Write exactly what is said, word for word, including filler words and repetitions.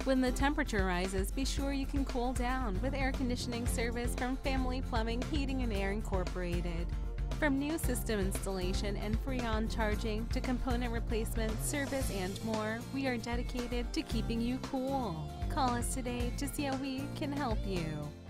When the temperature rises, be sure you can cool down with air conditioning service from Family Plumbing, Heating and Air Incorporated. From new system installation and free-on charging to component replacement, service, and more, we are dedicated to keeping you cool. Call us today to see how we can help you.